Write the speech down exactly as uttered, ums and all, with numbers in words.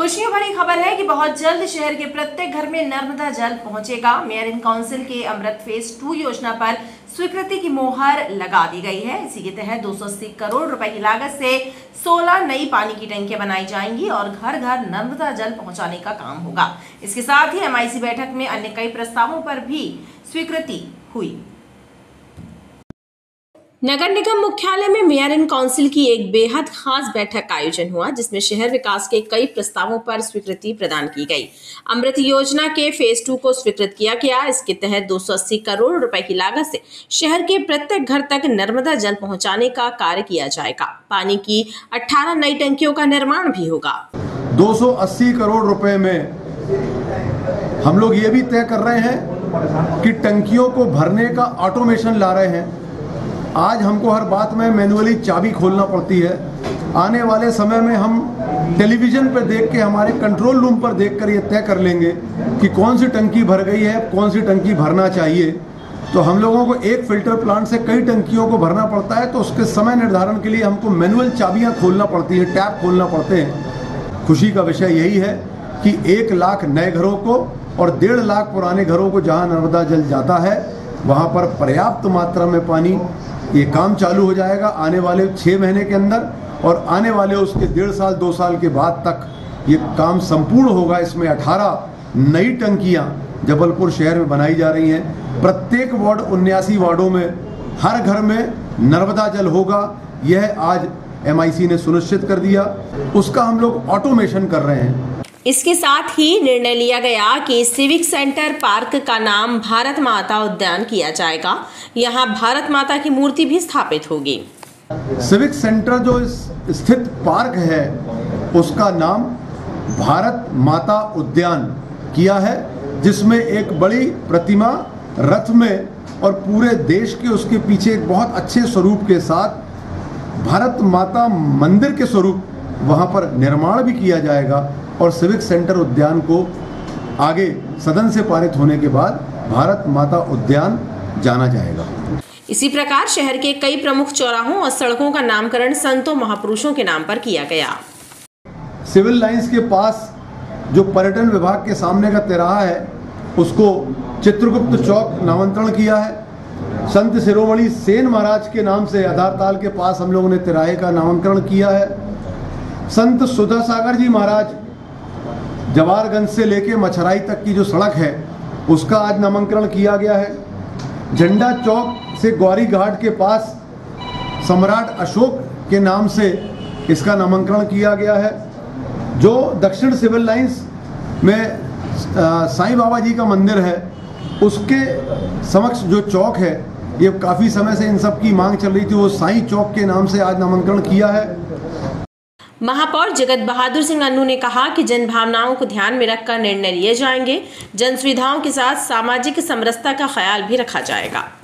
खुशियों भरी खबर है कि बहुत जल्द शहर के प्रत्येक घर में नर्मदा जल पहुंचेगा। मेयर इन काउंसिल के अमृत फेज टू योजना पर स्वीकृति की मोहर लगा दी गई है। इसी के तहत दो सौ अस्सी करोड़ रुपए की लागत से सोलह नई पानी की टंकियां बनाई जाएंगी और घर घर नर्मदा जल पहुंचाने का काम होगा। इसके साथ ही एमआईसी बैठक में अन्य कई प्रस्तावों पर भी स्वीकृति हुई। नगर निगम मुख्यालय में मेयर इन काउंसिल की एक बेहद खास बैठक का आयोजन हुआ, जिसमें शहर विकास के कई प्रस्तावों पर स्वीकृति प्रदान की गई। अमृत योजना के फेज टू को स्वीकृत किया गया। इसके तहत दो सौ अस्सी करोड़ रुपए की लागत से शहर के प्रत्येक घर तक नर्मदा जल पहुंचाने का कार्य किया जाएगा। पानी की अठारह नई टंकियों का निर्माण भी होगा। दो सौ अस्सी करोड़ रुपए में हम लोग ये भी तय कर रहे हैं कि टंकियों को भरने का ऑटोमेशन ला रहे हैं। आज हमको हर बात में मैनुअली चाबी खोलना पड़ती है। आने वाले समय में हम टेलीविज़न पर देख के हमारे कंट्रोल रूम पर देखकर ये तय कर लेंगे कि कौन सी टंकी भर गई है, कौन सी टंकी भरना चाहिए। तो हम लोगों को एक फिल्टर प्लांट से कई टंकियों को भरना पड़ता है, तो उसके समय निर्धारण के लिए हमको मैनुअल चाबियाँ खोलना पड़ती है, टैप खोलना पड़ते हैं। खुशी का विषय यही है कि एक लाख नए घरों को और डेढ़ लाख पुराने घरों को जहाँ नर्मदा जल जाता है वहाँ पर पर्याप्त मात्रा में पानी, ये काम चालू हो जाएगा आने वाले छः महीने के अंदर, और आने वाले उसके डेढ़ साल दो साल के बाद तक ये काम संपूर्ण होगा। इसमें अठारह नई टंकियां जबलपुर शहर में बनाई जा रही हैं। प्रत्येक वार्ड उन्यासी वार्डों में हर घर में नर्मदा जल होगा। यह आज एमआईसी ने सुनिश्चित कर दिया। उसका हम लोग ऑटोमेशन कर रहे हैं। इसके साथ ही निर्णय लिया गया कि सिविक सेंटर पार्क का नाम भारत माता उद्यान किया जाएगा। यहाँ भारत माता की मूर्ति भी स्थापित होगी। सिविक सेंटर जो स्थित पार्क है उसका नाम भारत माता उद्यान किया है, जिसमें एक बड़ी प्रतिमा रथ में और पूरे देश के उसके पीछे एक बहुत अच्छे स्वरूप के साथ भारत माता मंदिर के स्वरूप वहाँ पर निर्माण भी किया जाएगा। और सिविक सेंटर उद्यान को आगे सदन से पारित होने के बाद भारत माता उद्यान जाना जाएगा। इसी प्रकार शहर के कई प्रमुख चौराहों और सड़कों का नामकरण संतों महापुरुषों के नाम पर किया गया। सिविल लाइंस के पास जो पर्यटन विभाग के सामने का तिराहा है उसको चित्रगुप्त चौक नामांतरण किया है। संत शिरोमणि सेन महाराज के नाम से आधारताल के पास हम लोगों ने तिराहे का नामकरण किया है। संत सुधा सागर जी महाराज जवाहरगंज से लेके मछराई तक की जो सड़क है उसका आज नामांकरण किया गया है। झंडा चौक से गौरी घाट के पास सम्राट अशोक के नाम से इसका नामांकरण किया गया है। जो दक्षिण सिविल लाइंस में साईं बाबा जी का मंदिर है उसके समक्ष जो चौक है, ये काफ़ी समय से इन सब की मांग चल रही थी, वो साईं चौक के नाम से आज नामांकरण किया है। महापौर जगत बहादुर सिंह अन्नू ने कहा कि जन भावनाओं को ध्यान में रखकर निर्णय लिए जाएंगे। जन सुविधाओं के साथ सामाजिक समरसता का ख्याल भी रखा जाएगा।